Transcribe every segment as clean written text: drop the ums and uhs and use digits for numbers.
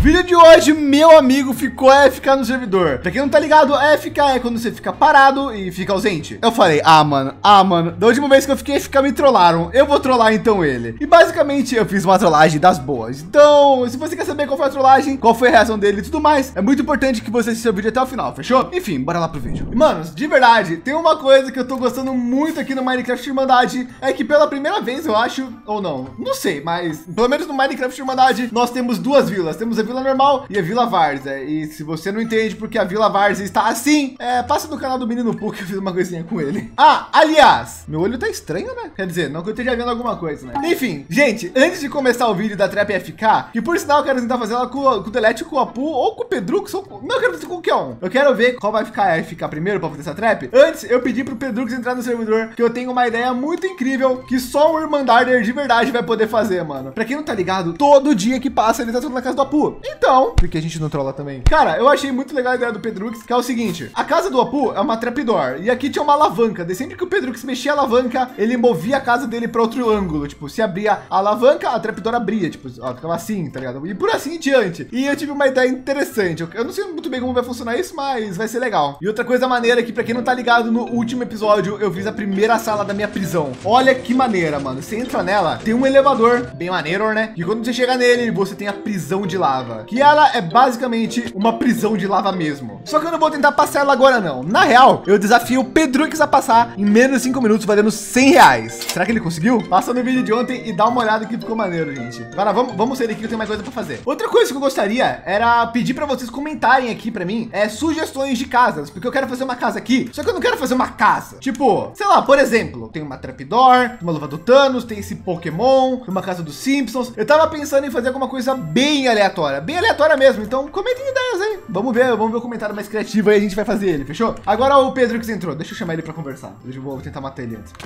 vídeo de hoje, meu amigo, ficou AFK no servidor. Pra quem não tá ligado, AFK é quando você fica parado e fica ausente. Eu falei, mano, da última vez que eu fiquei AFK me trollaram. Eu vou trollar então ele. E basicamente eu fiz uma trollagem das boas. Então, se você quer saber qual foi a trollagem, qual foi a reação dele e tudo mais, é muito importante que você assista o vídeo até o final, fechou? Enfim, bora lá pro vídeo. E, manos, de verdade, tem uma coisa que eu tô gostando muito aqui no Minecraft Irmandade, é que pela primeira vez, eu acho, ou não sei, mas pelo menos no Minecraft Irmandade, nós temos duas vilas. Temos a Vila Normal e a Vila Várzea. E se você não entende porque a Vila Várzea está assim, passa no canal do Menino Poo que eu fiz uma coisinha com ele. Aliás, meu olho tá estranho, né? Quer dizer, não que eu esteja vendo alguma coisa, né? Enfim, gente, antes de começar o vídeo da Trap FK, que por sinal eu quero tentar fazer ela com o Delete, com o Apu, ou com o Pedrux, ou com... Não, eu quero fazer com qualquer um. Eu quero ver qual vai ficar FK primeiro pra fazer essa trap. Antes, eu pedi pro Pedrux entrar no servidor, que eu tenho uma ideia muito incrível, que só um Irmandarder de verdade vai poder fazer, mano. Pra quem não tá ligado, todo dia que passa ele tá tudo na casa do Apu. Então, porque a gente não trola também. Cara, eu achei muito legal a ideia do Pedrux, que é o seguinte, a casa do Apu é uma trapdoor, e aqui tinha uma alavanca. De sempre que o Pedrux mexia a alavanca, ele movia a casa dele para outro ângulo. Tipo, se abria a alavanca, a trapdoor abria, tipo, ó, ficava assim, tá ligado? E por assim em diante. E eu tive uma ideia interessante. Eu não sei muito bem como vai funcionar isso, mas vai ser legal. E outra coisa maneira aqui, pra quem não tá ligado, no último episódio, eu fiz a primeira sala da minha prisão. Olha que maneira, mano. Você entra nela, tem um elevador, bem maneiro, né? E quando você chega nele, você tem a prisão de lava. Que ela é basicamente uma prisão de lava mesmo. Só que eu não vou tentar passar ela agora, não. Na real, eu desafio o Pedrux a passar em menos de 5 minutos, valendo 100 reais. Será que ele conseguiu? Passa no vídeo de ontem e dá uma olhada que ficou maneiro, gente. Agora vamos sair daqui que eu tenho mais coisa pra fazer. Outra coisa que eu gostaria era pedir pra vocês comentarem aqui pra mim sugestões de casas, porque eu quero fazer uma casa aqui, só que eu não quero fazer uma casa. Tipo, sei lá, por exemplo, tem uma trapdoor, uma luva do Thanos, tem esse Pokémon, uma casa dos Simpsons. Eu tava pensando em fazer alguma coisa bem aleatória mesmo. Então comentem ideias aí. Vamos ver o comentário mais criativo aí, a gente vai fazer ele, fechou? Agora o Pedro que entrou, deixa eu chamar ele pra conversar. Eu vou tentar matar ele antes.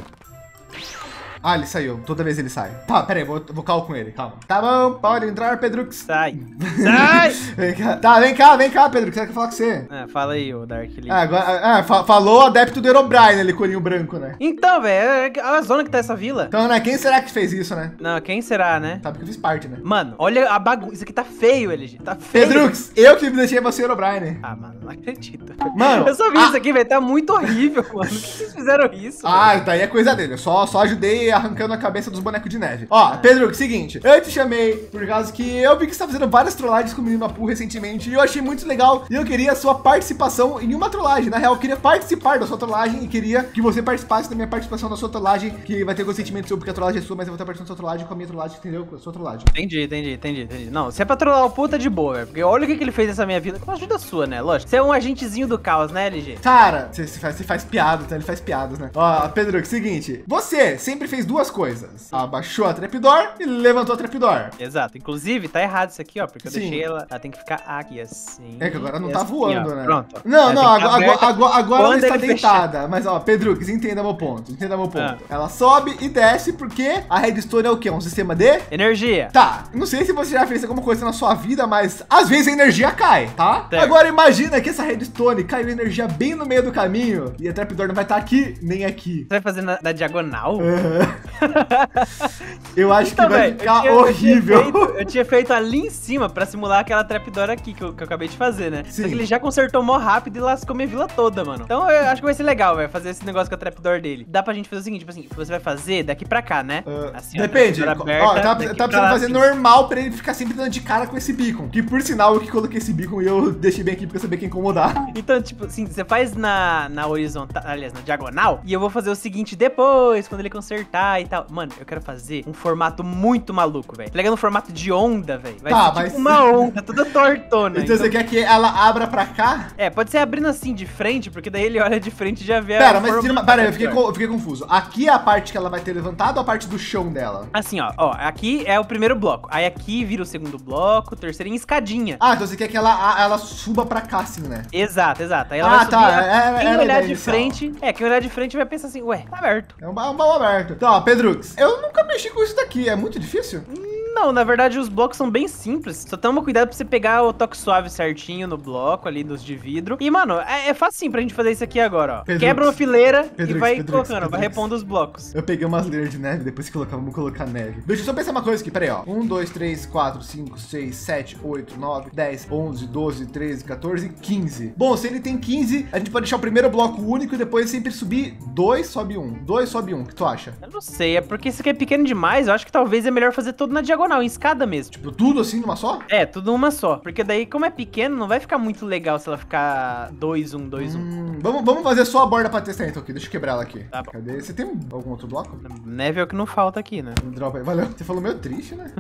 Ele saiu. Toda vez ele sai. Tá, pera aí, vou call com ele, calma. Tá bom, pode entrar, Pedrux. Sai. Sai! Vem cá, Pedrux. Quer que eu fale com você? Fala aí, o Dark Link. Agora, falou o adepto do Herobrine ali, corinho branco, né? Então, velho, é a zona que tá essa vila. Então, né, quem será que fez isso, né? Não, quem será, né? Sabe que eu fiz parte, né? Mano, olha a bagunça. Isso aqui tá feio, LG. Tá feio. Pedrux, eu que deixei você Herobrine. Mano, não acredito. Mano, eu só vi isso aqui, velho. Tá muito horrível, mano. Por que vocês fizeram isso? Daí é coisa dele. Eu só ajudei arrancando a cabeça dos bonecos de neve. Ó, Pedro, seguinte, eu te chamei por causa que eu vi que você tá fazendo várias trollagens com o Menino Apu recentemente e eu achei muito legal e eu queria a sua participação em uma trollagem. Na real, eu queria participar da sua trollagem e queria que você participasse da minha participação na sua trollagem, que vai ter consentimento seu, porque a trollagem é sua, mas eu vou estar participando da sua trollagem com a minha trollagem, entendeu? Com a sua trollagem. Entendi. Não, se é pra trollar o puta de boa, velho, porque olha o que ele fez nessa minha vida com a ajuda sua, né? Lógico, você é um agentezinho do caos, né, LG? Cara, você faz piadas, tá? Ele faz piadas, né? Ó, Pedro, seguinte, você sempre fez duas coisas. Abaixou a trapdoor e levantou a trapdoor. Exato. Inclusive, tá errado isso aqui, ó, porque eu Sim. deixei ela tem que ficar aqui assim. É que agora não tá assim, voando, ó, né? Pronto. Não, agora ela quando está ele deitada. Mas, ó, Pedro, entenda meu ponto. Ela sobe e desce porque a redstone é o quê? Um sistema de energia. Tá, não sei se você já fez alguma coisa na sua vida, mas às vezes a energia cai, tá? Certo. Agora imagina que essa redstone caiu energia bem no meio do caminho e a trapdoor não vai estar aqui nem aqui. Você vai fazer na diagonal? Eu acho então, que vai ficar horrível. Eu tinha feito ali em cima pra simular aquela trapdoor aqui que eu acabei de fazer, né? Sim. Só que ele já consertou mó rápido e lascou minha vila toda, mano. Então eu acho que vai ser legal, velho, fazer esse negócio com a trapdoor dele. Dá pra gente fazer o seguinte, tipo assim, você vai fazer daqui pra cá, né? Assim, depende. Tá precisando fazer assim, normal pra ele ficar sempre dando de cara com esse beacon. Que por sinal eu que coloquei esse beacon e eu deixei bem aqui pra saber quem incomodar. Então, tipo assim, você faz na horizontal, aliás, na diagonal, e eu vou fazer o seguinte depois, quando ele consertar e tal. Mano, eu quero fazer um formato muito maluco, velho. Pegando um formato de onda, velho. Vai ser tipo uma onda, toda tortona. Então você quer que ela abra pra cá? Pode ser abrindo assim de frente, porque daí ele olha de frente e já vê Pera, mas pera, eu fiquei confuso. Aqui é a parte que ela vai ter levantado ou a parte do chão dela? Assim, ó, aqui é o primeiro bloco. Aí aqui vira o segundo bloco, o terceiro em escadinha. Então você quer que ela suba pra cá, assim, né? Exato. Aí ela vai subir. Quem olhar de inicial. frente, quem olhar de frente vai pensar assim, ué, tá aberto. É um baú aberto. Então, ó, Pedrux, eu nunca mexi com isso daqui, é muito difícil? não. Na verdade, os blocos são bem simples. Só toma cuidado pra você pegar o toque suave certinho no bloco ali, dos de vidro. E, mano, é facinho pra gente fazer isso aqui agora, ó. Quebra uma fileira e vai colocando, vai repondo os blocos. Eu peguei umas layers de neve, depois que colocar, vamos colocar neve. Deixa eu só pensar uma coisa aqui, pera aí, ó. 1, 2, 3, 4, 5, 6, 7, 8, 9, 10, 11, 12, 13, 14, 15. Bom, se ele tem 15, a gente pode deixar o primeiro bloco único e depois sempre subir 2, sobe 1. 2, sobe 1. O que tu acha? Eu não sei, é porque isso aqui é pequeno demais. Eu acho que talvez é melhor fazer tudo na diagonal, em escada mesmo. Tipo, tudo assim numa só? É, tudo uma só. Porque daí, como é pequeno, não vai ficar muito legal se ela ficar 2, 1, 2, 1. Vamos fazer só a borda pra testar então aqui. Deixa eu quebrar ela aqui. Tá bom. Cadê? Você tem algum outro bloco? Neve é o que não falta aqui, né? Dropa aí. Valeu. Você falou meio triste, né?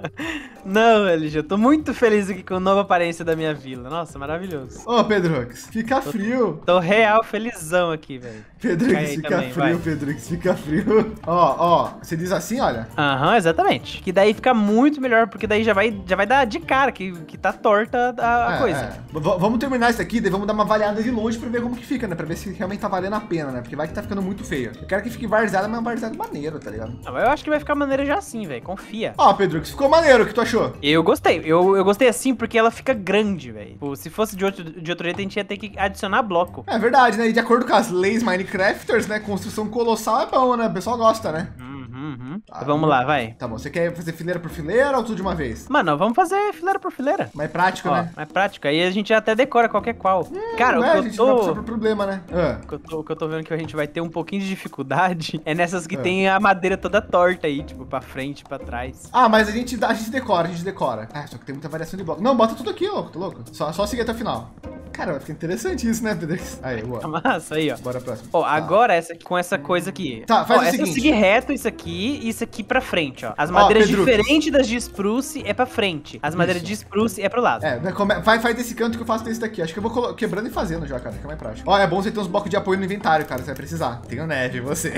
Não, LG, eu tô muito feliz aqui com a nova aparência da minha vila. Nossa, maravilhoso. Ô, Pedrox, fica frio. Tô real felizão aqui, velho. Pedrox, fica também, frio, Pedrox, fica frio. Ó, você diz assim, olha. Aham, exatamente. Que daí fica muito melhor, porque daí já vai dar de cara que tá torta a coisa. Vamos terminar isso aqui, daí vamos dar uma avaliada de longe pra ver como que fica, né? Pra ver se realmente tá valendo a pena, né? Porque vai que tá ficando muito feio. Eu quero que fique varzada, mas varzada maneiro, tá ligado? Não, eu acho que vai ficar maneiro já assim, velho. Confia. Ó, Pedrox, ficou maneiro. O que tu achou? Eu gostei. Eu gostei assim porque ela fica grande, velho. Se fosse de outro jeito, a gente ia ter que adicionar bloco. É verdade, né? E de acordo com as leis Minecrafters, né? Construção colossal é bom, né? O pessoal gosta, né? Tá, vamos lá, vai. Tá bom, você quer fazer fileira por fileira ou tudo de uma vez? Mano, vamos fazer fileira por fileira. Mais prático, né? Mais prático. Aí a gente até decora qualquer qual. Cara, a gente não vai passar por problema, né? O que eu tô vendo que a gente vai ter um pouquinho de dificuldade é nessas que tem a madeira toda torta aí, tipo, pra frente, pra trás. Ah, mas a gente decora. Ah, só que tem muita variação de bloco. Não, bota tudo aqui, louco, tô louco. Só seguir até o final. Cara, fica interessante isso, né, Pedro? Aí, boa. Massa, aí, ó. Bora próximo. Ó, agora com essa coisa aqui. Tá, faz o seguinte. Essa seguir reto isso aqui e isso aqui pra frente, ó. As madeiras diferentes das de spruce é pra frente. As madeiras de spruce é pro lado. Faz desse canto que eu faço desse daqui. Acho que eu vou quebrando e fazendo já, cara. Fica mais prático. Ó, é bom você ter uns blocos de apoio no inventário, cara. Você vai precisar. Tenho neve, você.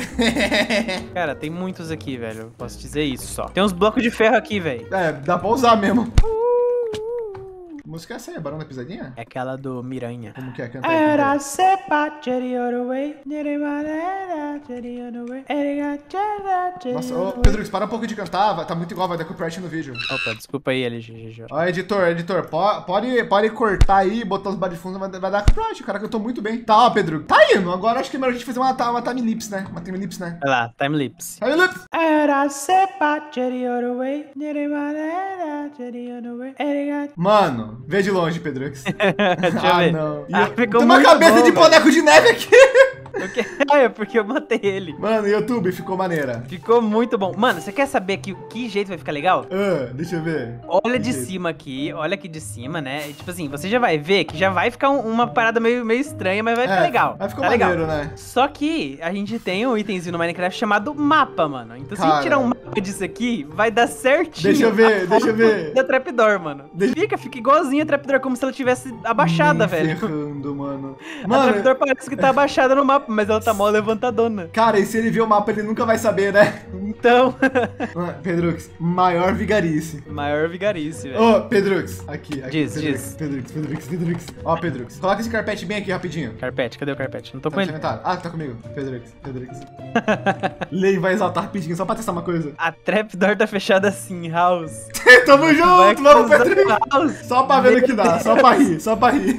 Cara, tem muitos aqui, velho. Posso dizer isso só. Tem uns blocos de ferro aqui, velho. É, dá pra usar mesmo. Que música é essa aí? Barão da Pisadinha? É aquela do Miranha. Como que é? Canta aí. Nossa, ô, Pedro, para um pouco de cantar. Tá muito igual, vai dar copyright no vídeo. Opa, desculpa aí, LG. Ó, editor, pode cortar aí e botar os barulhos de fundo, vai dar copyright. O cara cantou muito bem. Tá, ó, Pedro. Tá indo. Agora acho que é melhor a gente fazer uma time-lapse, né? Uma time-lapse, né? Vai lá, time-lapse. Time-lapse! Mano, vê de longe, Pedro. Deixa eu ver. Não. Ficou tem uma cabeça de boneco de neve aqui. É porque eu matei ele. Mano, YouTube ficou maneira. Ficou muito bom. Mano, você quer saber que jeito vai ficar legal? Deixa eu ver. Olha de cima aqui, olha aqui de cima, né? E, tipo assim, você já vai ver que já vai ficar uma parada meio estranha, mas vai ficar legal. Vai ficar maneiro, legal, né? Só que a gente tem um itemzinho no Minecraft chamado mapa, mano. Então se a gente tirar um mapa disso aqui, vai dar certinho. Deixa eu ver. Da Trapdoor, mano. Fica igualzinho a Trapdoor, como se ela tivesse abaixada, velho. Ferrando, mano. A Trapdoor parece que tá abaixada no mapa, mas ela tá mó levantadona. Cara, e se ele ver o mapa, ele nunca vai saber, né? Então. Pedrux, maior vigarice. Maior vigarice, velho. Ô, Pedrux, aqui. Diz. Pedrux. Ó, Pedrux, coloca esse carpete bem aqui, rapidinho. Carpete, cadê o carpete? Não tô com ele. Ah, tá comigo. Pedrux. Lei vai exaltar rapidinho, só pra testar uma coisa. A Trapdoor tá fechada assim, House. Tamo junto, vamos, Pedrux. House. Só pra ver o que dá, só pra rir.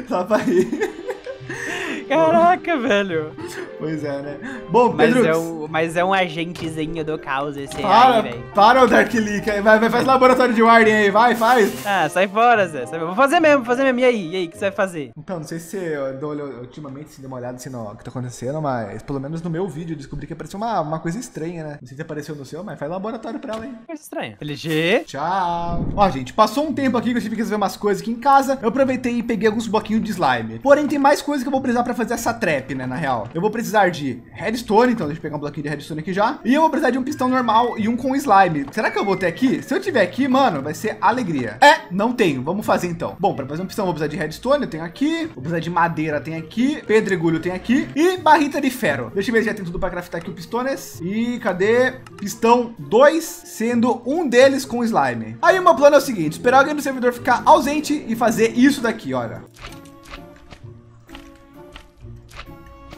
Caraca, velho. Pois é, né? Bom, Pedro. Mas é um agentezinho do caos esse aí, velho. Para o Dark Leak aí. Vai, faz laboratório de warding aí. Vai, faz. Ah, sai fora, Zé. Vou fazer mesmo. E aí? O que você vai fazer? Então, não sei se você ultimamente se deu uma olhada assim no que tá acontecendo, mas pelo menos no meu vídeo eu descobri que apareceu uma coisa estranha, né? Não sei se apareceu no seu, mas faz laboratório pra ela aí. Coisa estranha. LG. Tchau. Ó, gente, passou um tempo aqui que eu tive que resolver umas coisas aqui em casa. Eu aproveitei e peguei alguns bloquinhos de slime. Porém, tem mais coisas que eu vou precisar pra fazer essa trap, né, na real. Eu vou precisar de redstone, então deixa eu pegar um bloquinho de redstone aqui já. E eu vou precisar de um pistão normal e um com slime. Será que eu vou ter aqui? Se eu tiver aqui, mano, vai ser alegria. Não tenho. Vamos fazer então. Bom, para fazer um pistão eu vou precisar de redstone, eu tenho aqui. Vou precisar de madeira, tem aqui. Pedregulho tem aqui. E barrita de ferro. Deixa eu ver se já tem tudo para craftar aqui o pistones. E cadê? Pistão 2, sendo um deles com slime. Aí o meu plano é o seguinte, esperar alguém do servidor ficar ausente e fazer isso daqui, olha.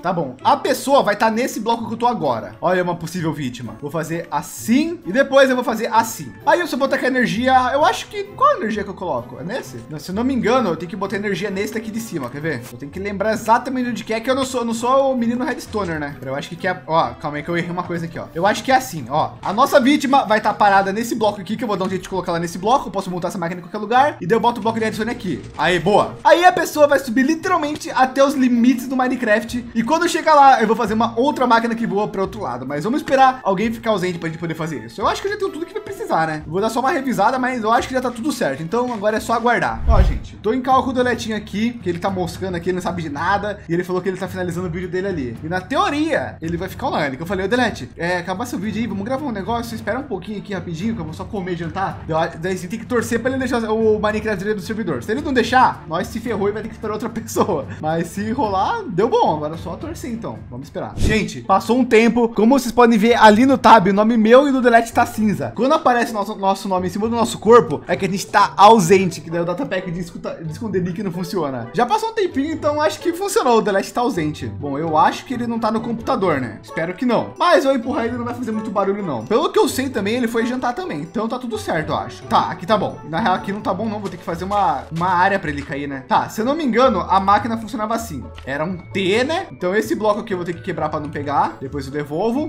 Tá bom. A pessoa vai estar nesse bloco que eu tô agora. Olha, uma possível vítima. Vou fazer assim e depois eu vou fazer assim. Aí eu só botar aqui a energia. Eu acho que... Qual a energia que eu coloco? É nesse? Não, se eu não me engano, eu tenho que botar energia nesse daqui de cima. Quer ver? Eu tenho que lembrar exatamente onde que é, que eu não sou o menino Redstoner, né? Eu acho que é... Ó, calma aí que eu errei uma coisa aqui, ó. Eu acho que é assim, ó. A nossa vítima vai estar parada nesse bloco aqui, que eu vou dar um jeito de colocar ela nesse bloco. Eu posso montar essa máquina em qualquer lugar. E daí eu boto o bloco de Redstone aqui. Aí, boa. Aí a pessoa vai subir literalmente até os limites do Minecraft. E quando chegar lá, eu vou fazer uma outra máquina que voa para outro lado. Mas vamos esperar alguém ficar ausente pra gente poder fazer isso. Eu acho que eu já tenho tudo que vai precisar, né? Vou dar só uma revisada, mas eu acho que já tá tudo certo. Então agora é só aguardar. Ó, gente, tô em cálculo do Deletinho aqui, que ele tá moscando aqui, ele não sabe de nada. E ele falou que ele tá finalizando o vídeo dele ali. E na teoria, ele vai ficar online. Que eu falei, ô Delete, acabar seu vídeo aí, vamos gravar um negócio. Espera um pouquinho aqui rapidinho, que eu vou só comer e jantar. Daí você tem que torcer pra ele deixar o Minecraft dele do servidor. Se ele não deixar, nós se ferrou e vai ter que esperar outra pessoa. Mas se rolar, deu bom. Agora é só torcer então. Vamos esperar. Gente, passou um tempo. Como vocês podem ver ali no tab, o nome meu e do Delete tá cinza. Quando aparece nosso nome em cima do nosso corpo, é que a gente tá ausente. Que daí o datapack de esconder nick não funciona. Já passou um tempinho, então acho que funcionou. O Delete tá ausente. Bom, eu acho que ele não tá no computador, né? Espero que não. Mas eu empurrar ele não vai fazer muito barulho, não. Pelo que eu sei também, ele foi jantar também. Então tá tudo certo, eu acho. Tá, aqui tá bom. Na real, aqui não tá bom, não. Vou ter que fazer uma área para ele cair, né? Tá, se eu não me engano, a máquina funcionava assim. Era um T, né? Então esse bloco aqui eu vou ter que quebrar para não pegar. Depois eu devolvo.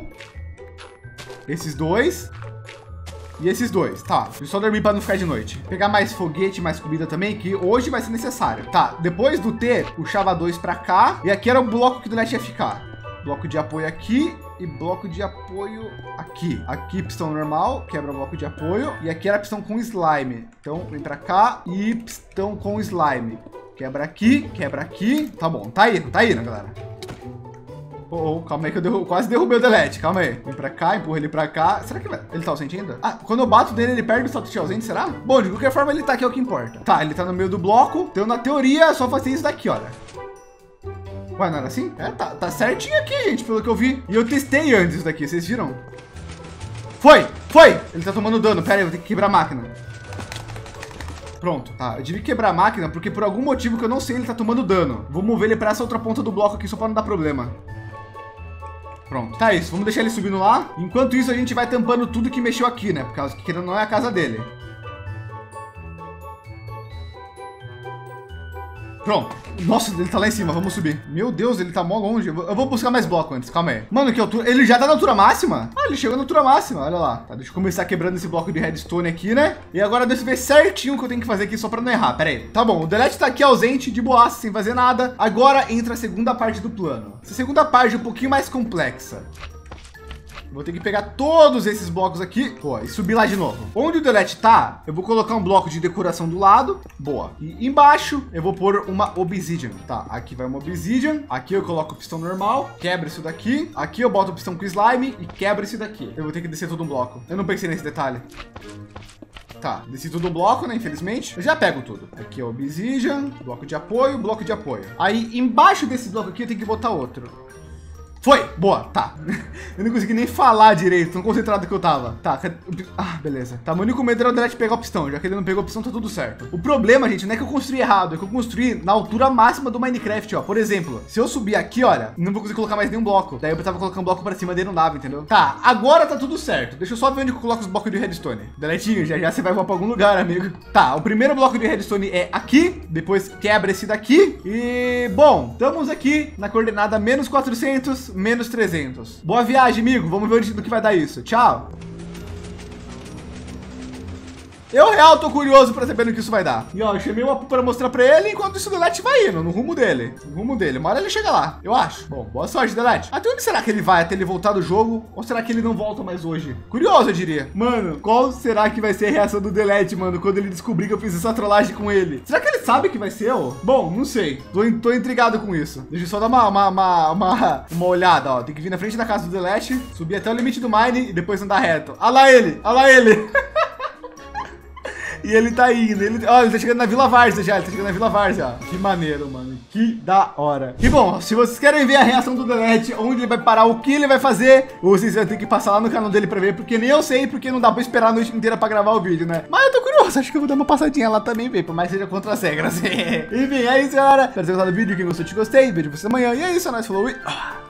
Esses dois. E esses dois, tá. Eu só dormir para não ficar de noite. Pegar mais foguete, mais comida também, que hoje vai ser necessário. Tá, depois do T, puxava dois para cá. E aqui era o bloco que o Delete ia ficar. Bloco de apoio aqui e bloco de apoio aqui. Aqui pistão normal, quebra o bloco de apoio. E aqui era pistão com slime. Então vem para cá e pistão com slime. Quebra aqui, tá bom. Tá indo, galera. Calma aí que eu quase derrubei o Delete. Calma aí. Vem pra cá, empurra ele pra cá. Será que ele tá ausente ainda? Ah, quando eu bato nele, ele perde o status de ausente, será? Bom, de qualquer forma, ele tá aqui, é o que importa. Tá, ele tá no meio do bloco. Então, na teoria, é só fazer isso daqui, olha. Ué, não era assim? É, tá certinho aqui, gente, pelo que eu vi. E eu testei antes daqui, vocês viram? Foi! Ele tá tomando dano. Pera aí, eu vou ter que quebrar a máquina. Pronto, tá. Eu tive que quebrar a máquina porque por algum motivo que eu não sei, ele tá tomando dano. Vou mover ele pra essa outra ponta do bloco aqui só pra não dar problema. Pronto, tá isso. Vamos deixar ele subindo lá. Enquanto isso, a gente vai tampando tudo que mexeu aqui, né? Por causa que não é a casa dele. Pronto. Nossa, ele tá lá em cima. Vamos subir. Meu Deus, ele tá mó longe. Eu vou buscar mais bloco antes. Calma aí. Mano, que altura? Ele já tá na altura máxima? Ah, ele chegou na altura máxima. Olha lá. Tá, deixa eu começar quebrando esse bloco de redstone aqui, né? E agora deixa eu ver certinho o que eu tenho que fazer aqui só pra não errar. Pera aí. Tá bom, o Delete tá aqui ausente, de boaça, sem fazer nada. Agora entra a segunda parte do plano. Essa segunda parte é um pouquinho mais complexa. Vou ter que pegar todos esses blocos aqui, pô, e subir lá de novo. Onde o Delete tá, eu vou colocar um bloco de decoração do lado, boa. E embaixo eu vou pôr uma obsidian, tá? Aqui vai uma obsidian, aqui eu coloco o pistão normal, quebra isso daqui. Aqui eu boto o pistão com slime e quebra esse daqui. Eu vou ter que descer todo um bloco. Eu não pensei nesse detalhe. Tá, desci todo o bloco, né? Infelizmente. Eu já pego tudo. Aqui é o obsidian, bloco de apoio, bloco de apoio. Aí embaixo desse bloco aqui eu tenho que botar outro. Foi! Boa, tá. Eu não consegui nem falar direito, tão concentrado que eu tava. Tá, ah, beleza. Tá, meu único medo era o Delete pegar o pistão. Já que ele não pegou o pistão, tá tudo certo. O problema, gente, não é que eu construí errado, é que eu construí na altura máxima do Minecraft, ó. Por exemplo, se eu subir aqui, olha, não vou conseguir colocar mais nenhum bloco. Daí eu tava colocando um bloco pra cima dele, não dava, entendeu? Tá, agora tá tudo certo. Deixa eu só ver onde eu coloco os blocos de redstone. Deletinho, já você vai voar pra algum lugar, amigo. Tá, o primeiro bloco de redstone é aqui, depois quebra esse daqui. E, bom, estamos aqui na coordenada menos 400, menos 300. Boa viagem, amigo. Vamos ver do que vai dar isso. Tchau. Eu real tô curioso para saber no que isso vai dar. E ó, eu chamei o Apu para mostrar para ele, enquanto isso o Delete vai indo no rumo dele. No rumo dele. Uma hora ele chega lá, eu acho. Bom, boa sorte, Delete. Até onde será que ele vai? Até ele voltar do jogo? Ou será que ele não volta mais hoje? Curioso, eu diria. Mano, qual será que vai ser a reação do Delete, mano, quando ele descobrir que eu fiz essa trollagem com ele? Será que ele sabe que vai ser, ó? Bom, não sei. Tô intrigado com isso. Deixa eu só dar uma olhada, ó. Tem que vir na frente da casa do Delete, subir até o limite do mine e depois andar reto. Olha lá ele! Olha lá ele! E ele tá indo, ele tá chegando na Vila Várzea já, ele tá chegando na Vila Várzea. Que maneiro, mano, que da hora. E bom, se vocês querem ver a reação do Delete, onde ele vai parar, o que ele vai fazer, vocês vão ter que passar lá no canal dele pra ver, porque nem eu sei, porque não dá pra esperar a noite inteira pra gravar o vídeo, né? Mas eu tô curioso. Nossa, acho que eu vou dar uma passadinha lá também, velho, por mais que seja contra as regras. Enfim, é isso, galera. Espero ter gostado do vídeo. Quem gostou, te gostei. Vejo você amanhã. E é isso, nós falou.